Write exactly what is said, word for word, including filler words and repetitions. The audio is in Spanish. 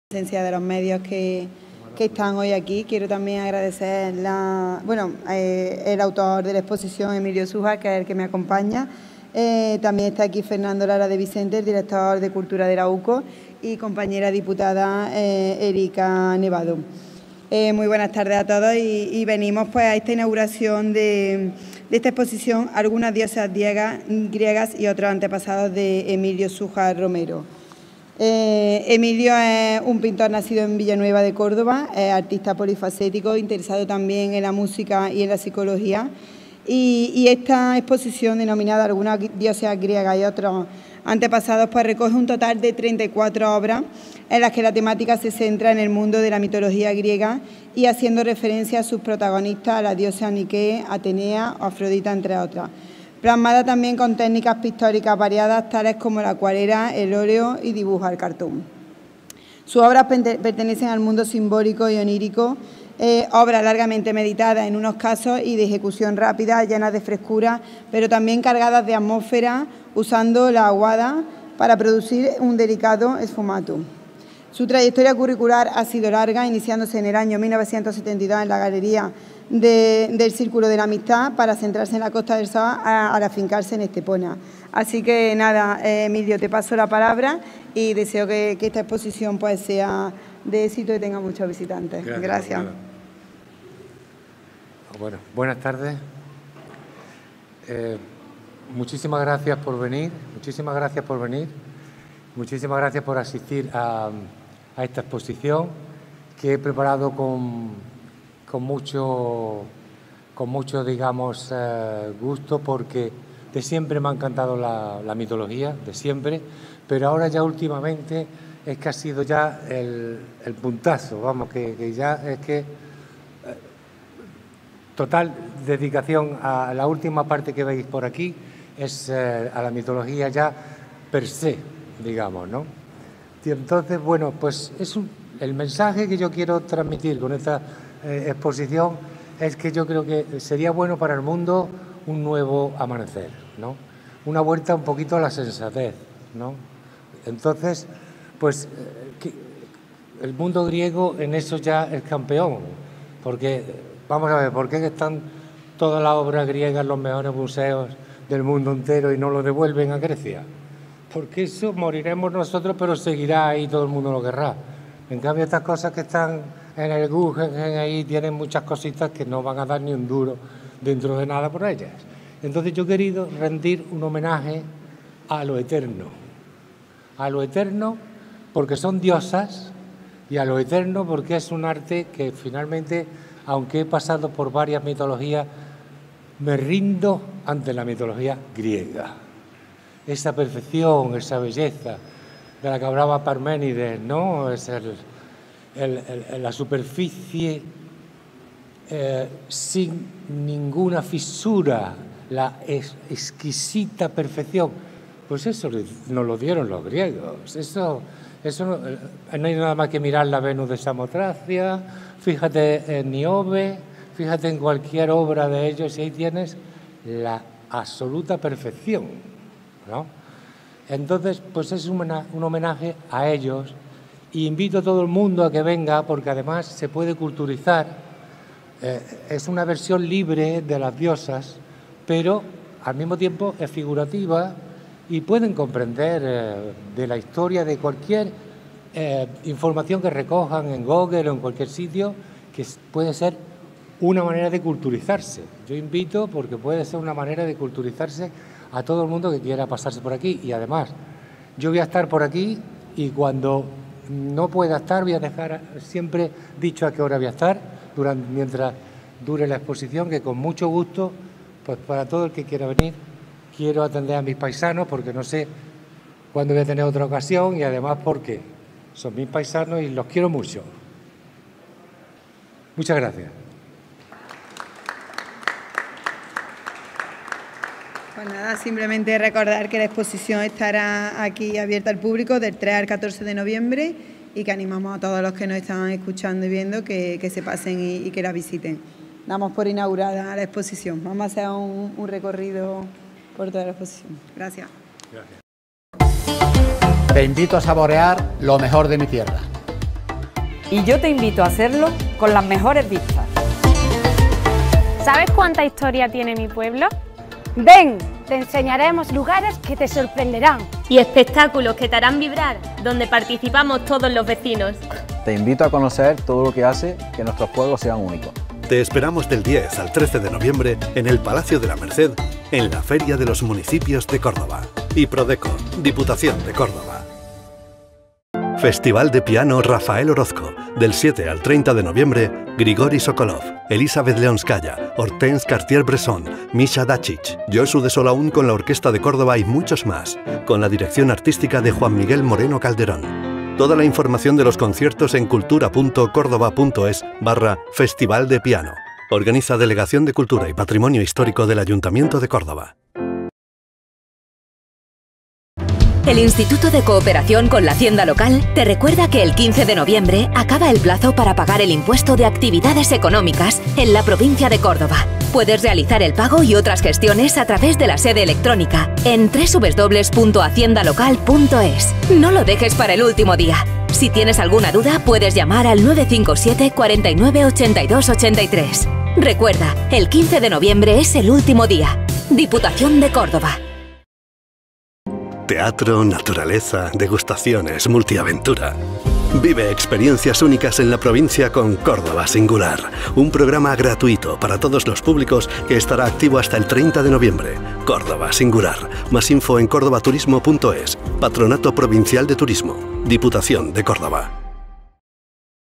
presencia de los medios que, que están hoy aquí. Quiero también agradecer la, bueno, eh, el autor de la exposición, Emilio Sujar, que es el que me acompaña. Eh, también está aquí Fernando Lara de Vicente, el director de Cultura de la U C O, y compañera diputada eh, Erika Nevado. Eh, muy buenas tardes a todos y, y venimos pues a esta inauguración de, de esta exposición, algunas diosas griegas, griegas y otros antepasados de Emilio Sujar Romero. Eh, Emilio es un pintor nacido en Villanueva de Córdoba, es artista polifacético, interesado también en la música y en la psicología. Y, y esta exposición, denominada Algunas diosas griegas y otros antepasados, pues recoge un total de treinta y cuatro obras en las que la temática se centra en el mundo de la mitología griega y haciendo referencia a sus protagonistas, a la diosa Nike, Atenea o Afrodita, entre otras. Plasmada también con técnicas pictóricas variadas, tales como la acuarela, el óleo y dibujo al cartón. Sus obras pertenecen al mundo simbólico y onírico, eh, obras largamente meditadas en unos casos y de ejecución rápida, llenas de frescura, pero también cargadas de atmósfera, usando la aguada para producir un delicado esfumato. Su trayectoria curricular ha sido larga, iniciándose en el año mil novecientos setenta y dos en la Galería de, del Círculo de la Amistad, para centrarse en la Costa del Sol al afincarse en Estepona. Así que nada, eh, Emilio, te paso la palabra y deseo que, que esta exposición pues sea de éxito y tenga muchos visitantes. Gracias. Gracias. Bueno, buenas tardes. Eh, muchísimas gracias por venir, muchísimas gracias por venir, muchísimas gracias por asistir a, a esta exposición que he preparado con, con mucho, con mucho, digamos, eh, gusto, porque de siempre me ha encantado la, la mitología, de siempre, pero ahora ya últimamente es que ha sido ya el, el puntazo, vamos, que, que ya es que eh, total dedicación a la última parte que veis por aquí, es eh, a la mitología ya per se, digamos, ¿no? Y entonces, bueno, pues es un, el mensaje que yo quiero transmitir con esta eh, exposición es que yo creo que sería bueno para el mundo un nuevo amanecer, ¿no? Una vuelta un poquito a la sensatez, ¿no? Entonces, pues eh, que el mundo griego en eso ya es campeón, porque, vamos a ver, ¿por qué están todas las obras griegas en los mejores museos del mundo entero y no lo devuelven a Grecia? Porque eso moriremos nosotros, pero seguirá ahí, todo el mundo lo querrá. En cambio, estas cosas que están en el Guggenheim ahí tienen muchas cositas que no van a dar ni un duro dentro de nada por ellas. Entonces yo he querido rendir un homenaje a lo eterno, a lo eterno porque son diosas y a lo eterno porque es un arte que finalmente, aunque he pasado por varias mitologías, me rindo ante la mitología griega. Esa perfección, esa belleza de la que hablaba Parménides, ¿no? Es el, el, el, la superficie eh, sin ninguna fisura, la es, exquisita perfección. Pues eso nos lo dieron los griegos. Eso, eso no, no hay nada más que mirar la Venus de Samotracia, fíjate en Niobe, fíjate en cualquier obra de ellos y ahí tienes la absoluta perfección, ¿no? Entonces, pues es un homenaje a ellos y invito a todo el mundo a que venga porque además se puede culturizar. Eh, es una versión libre de las diosas, pero al mismo tiempo es figurativa y pueden comprender eh, de la historia de cualquier eh, información que recojan en Google o en cualquier sitio, que puede ser una manera de culturizarse. Yo invito porque puede ser una manera de culturizarse a todo el mundo que quiera pasarse por aquí. Y además, yo voy a estar por aquí y cuando no pueda estar voy a dejar siempre dicho a qué hora voy a estar durante, mientras dure la exposición, que con mucho gusto, pues para todo el que quiera venir, quiero atender a mis paisanos porque no sé cuándo voy a tener otra ocasión y además porque son mis paisanos y los quiero mucho. Muchas gracias. Pues nada, simplemente recordar que la exposición estará aquí abierta al público del tres al catorce de noviembre y que animamos a todos los que nos están escuchando y viendo que, que se pasen y, y que la visiten. Damos por inaugurada la exposición. Vamos a hacer un, un recorrido por toda la exposición. Gracias. Gracias. Te invito a saborear lo mejor de mi tierra. Y yo te invito a hacerlo con las mejores vistas. ¿Sabes cuánta historia tiene mi pueblo? Ven, te enseñaremos lugares que te sorprenderán. Y espectáculos que te harán vibrar, donde participamos todos los vecinos. Te invito a conocer todo lo que hace que nuestros pueblos sean únicos. Te esperamos del diez al trece de noviembre en el Palacio de la Merced, en la Feria de los Municipios de Córdoba. Y Prodeco, Diputación de Córdoba. Festival de Piano Rafael Orozco, del siete al treinta de noviembre, Grigori Sokolov, Elizabeth Leonskaya, Hortense Cartier-Bresson, Misha Dacic, Josu de Solaún con la Orquesta de Córdoba y muchos más, con la dirección artística de Juan Miguel Moreno Calderón. Toda la información de los conciertos en cultura punto córdoba punto es barra Festival de Piano. Organiza Delegación de Cultura y Patrimonio Histórico del Ayuntamiento de Córdoba. El Instituto de Cooperación con la Hacienda Local te recuerda que el quince de noviembre acaba el plazo para pagar el impuesto de actividades económicas en la provincia de Córdoba. Puedes realizar el pago y otras gestiones a través de la sede electrónica en doble u doble u doble u punto hacienda local punto es. No lo dejes para el último día. Si tienes alguna duda, puedes llamar al nueve cinco siete, cuatro nueve, ocho dos ocho tres. Recuerda, el quince de noviembre es el último día. Diputación de Córdoba. Teatro, naturaleza, degustaciones, multiaventura. Vive experiencias únicas en la provincia con Córdoba Singular, un programa gratuito para todos los públicos que estará activo hasta el treinta de noviembre. Córdoba Singular. Más info en córdobaturismo punto es. Patronato Provincial de Turismo. Diputación de Córdoba.